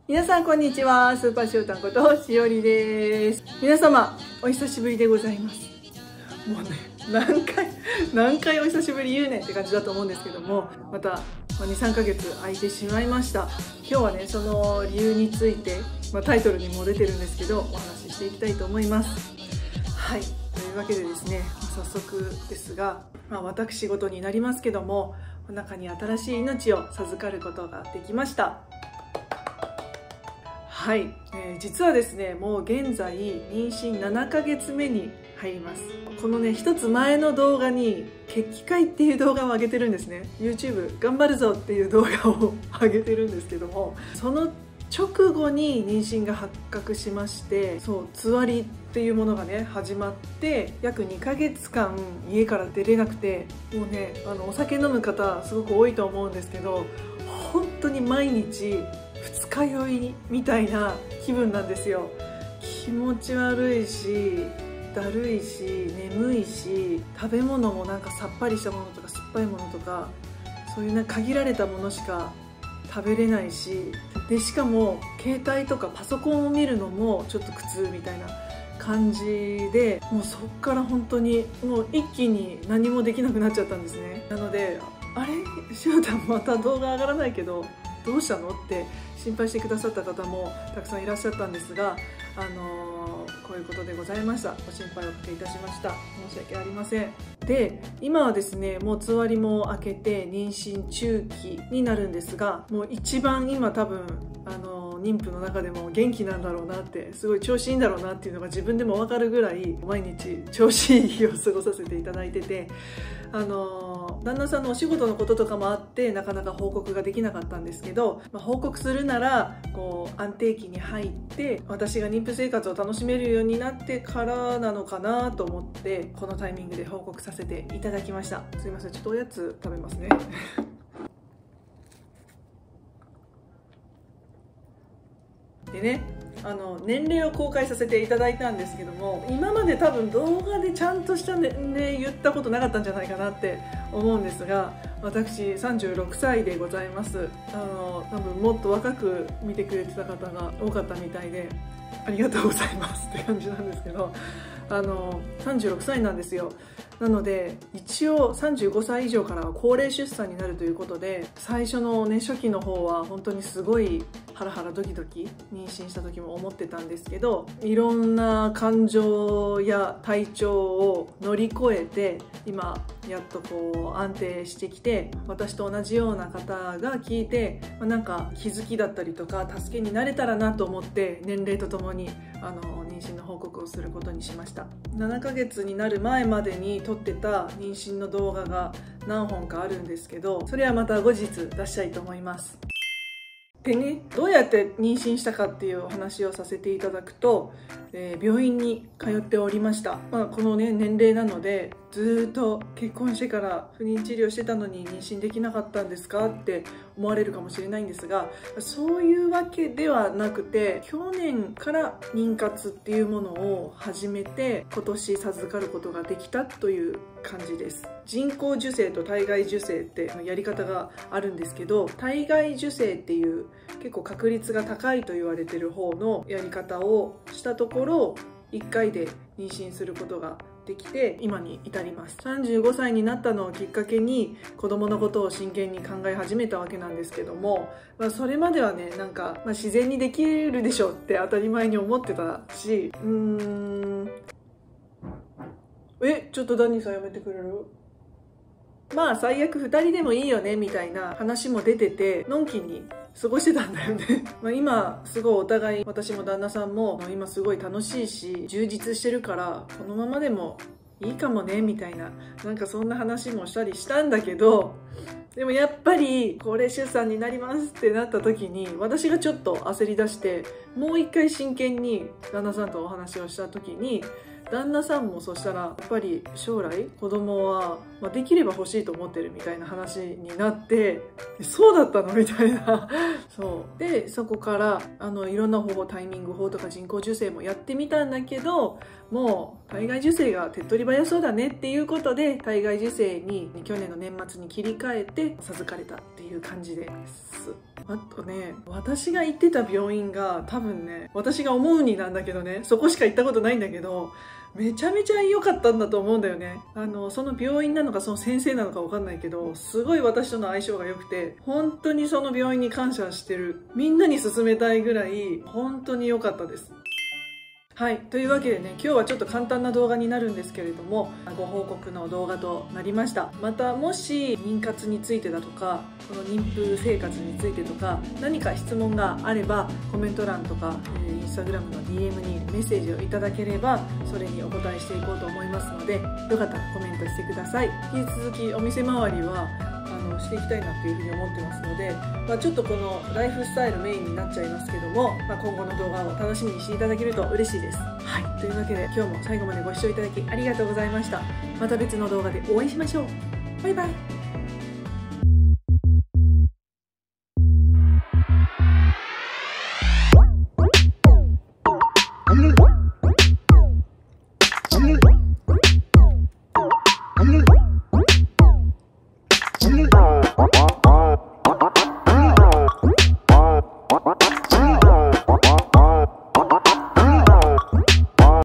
皆さんこんにちは。スーパーしおたんことしおりです。皆様お久しぶりでございます。もうね、何回お久しぶり言うねんって感じだと思うんですけども、また2、3ヶ月空いてしまいました。今日はね、その理由について、タイトルにも出てるんですけど、お話ししていきたいと思います。はい、というわけでですね、早速ですが、私事になりますけども、お腹に新しい命を授かることができました。はい、実はですね、もう現在妊娠7ヶ月目に入ります。このね、一つ前の動画に決起会っていう動画を上げてるんですね。 YouTube 頑張るぞっていう動画を上げてるんですけども、その直後に妊娠が発覚しまして、つわりっていうものがね始まって、約2ヶ月間家から出れなくて、もうね、お酒飲む方すごく多いと思うんですけど、本当に毎日二日酔いみたいな気分なんですよ。気持ち悪いし、だるいし、眠いし、食べ物もなんかさっぱりしたものとか酸っぱいものとか、そういう限られたものしか食べれないし、でしかも携帯とかパソコンを見るのもちょっと苦痛みたいな感じで、もうそっから本当にもう一気に何もできなくなっちゃったんですね。なので、あれ、しおたんまた動画上がらないけどどうしたのって心配してくださった方もたくさんいらっしゃったんですが、こういうことでございました。ご心配をおかけいたしました。申し訳ありません。で、今はですね、もうつわりも明けて妊娠中期になるんですが、もう一番今多分妊婦の中でも元気なんだろうなって、すごい調子いいんだろうなっていうのが自分でも分かるぐらい、毎日調子いい日を過ごさせていただいてて、旦那さんのお仕事のこととかもあってなかなか報告ができなかったんですけど、報告するならこう安定期に入って、私が妊婦生活を楽しめるようになってからなのかなと思って、このタイミングで報告させていただきました。すいません、ちょっとおやつ食べますね。でね、年齢を公開させていただいたんですけども、今まで多分動画でちゃんとした年齢言ったことなかったんじゃないかなって思うんですが、私36歳でございます。多分もっと若く見てくれてた方が多かったみたいで、ありがとうございますって感じなんですけど、36歳なんですよ。なので一応35歳以上からは高齢出産になるということで、最初のね、初期の方は本当にすごいハラハラドキドキ妊娠した時も思ってたんですけど、いろんな感情や体調を乗り越えて今やっとこう安定してきて、私と同じような方が聞いて、なんか気づきだったりとか助けになれたらなと思って、年齢とともに妊娠の報告をすることにしました。7ヶ月になる前までに撮ってた妊娠の動画が何本かあるんですけど、それはまた後日出したいと思います。でね、どうやって妊娠したかっていうお話をさせていただくと、病院に通っておりました。このね、年齢なので、ずっと結婚してから不妊治療してたのに妊娠できなかったんですかって思われるかもしれないんですが、そういうわけではなくて、去年から妊活っていうものを始めて、今年授かることができたという感じです。人工授精と体外受精ってやり方があるんですけど、体外受精っていう結構確率が高いと言われてる方のやり方をしたところ、1回で妊娠することができて今に至ります。35歳になったのをきっかけに子供のことを真剣に考え始めたわけなんですけども、それまではね、なんか、自然にできるでしょって当たり前に思ってたし、ちょっとダニーさんやめてくれる？最悪2人でもいいよねみたいな話も出てて、のんきに過ごしてたんだよね。今すごいお互い、私も旦那さんも今すごい楽しいし充実してるから、このままでもいいかもねみたいな、なんかそんな話もしたりしたんだけど、でもやっぱり高齢出産になりますってなった時に、私がちょっと焦り出して、もう一回真剣に旦那さんとお話をした時に、旦那さんもそしたらやっぱり将来子供は、できれば欲しいと思ってるみたいな話になって、そうだったのみたいな。そうで、そこからいろんな方法、タイミング法とか人工授精もやってみたんだけど、もう体外受精が手っ取り早そうだねっていうことで、体外受精に去年の年末に切り替えて、 で授かれたっていう感じです。あとね、私が行ってた病院が多分ね、私が思うになんだけどね、そこしか行ったことないんだけど、めちゃめちゃ良かったんだと思うんだよね。その病院なのかその先生なのかわかんないけど、すごい私との相性が良くて、本当にその病院に感謝してる。みんなに勧めたいぐらい、本当に良かったです。はい。というわけでね、今日はちょっと簡単な動画になるんですけれども、ご報告の動画となりました。また、もし妊活についてだとか、この妊婦生活についてとか、何か質問があれば、コメント欄とか、インスタグラムの DM にメッセージをいただければ、それにお答えしていこうと思いますので、よかったらコメントしてください。引き続きお店周りは、していきたいなっていうふうに思ってますので、ちょっとこのライフスタイルメインになっちゃいますけども、今後の動画を楽しみにしていただけると嬉しいです。はい。というわけで今日も最後までご視聴いただきありがとうございました。また別の動画でお会いしましょう。バイバイ。 Wow.